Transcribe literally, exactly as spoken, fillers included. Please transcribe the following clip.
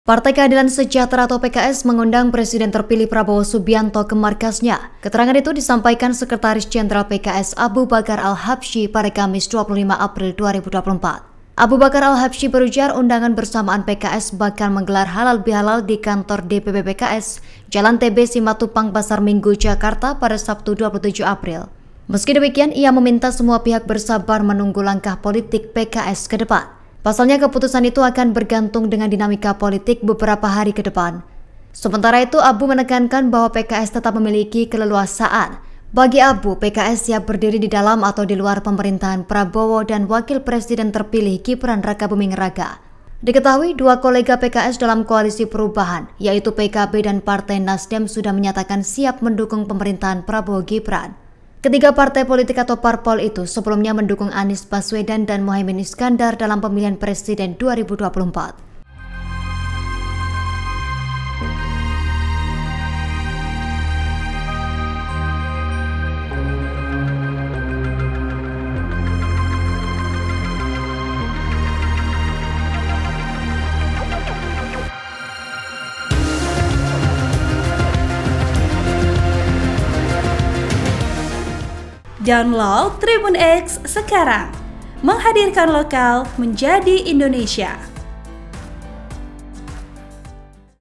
Partai Keadilan Sejahtera atau P K S mengundang Presiden terpilih Prabowo Subianto ke markasnya. Keterangan itu disampaikan Sekretaris Jenderal P K S Abu Bakar Al-Habsyi pada Kamis dua puluh lima April dua ribu dua puluh empat. Abu Bakar Al-Habsyi berujar undangan bersamaan P K S bakal menggelar halal bihalal di kantor D P P P K S, Jalan T B Simatupang, Pasar Minggu, Jakarta pada Sabtu dua puluh tujuh April. Meski demikian, ia meminta semua pihak bersabar menunggu langkah politik P K S ke depan. Pasalnya keputusan itu akan bergantung dengan dinamika politik beberapa hari ke depan. Sementara itu, Abu menekankan bahwa P K S tetap memiliki keleluasaan. Bagi Abu, P K S siap berdiri di dalam atau di luar pemerintahan Prabowo dan Wakil Presiden terpilih Gibran Rakabuming Raka. Diketahui dua kolega P K S dalam koalisi perubahan, yaitu P K B dan Partai Nasdem sudah menyatakan siap mendukung pemerintahan Prabowo Gibran. Ketiga partai politik atau parpol itu sebelumnya mendukung Anies Baswedan dan Muhaimin Iskandar dalam pemilihan presiden dua ribu dua puluh empat. Download Tribun X sekarang, menghadirkan lokal menjadi Indonesia.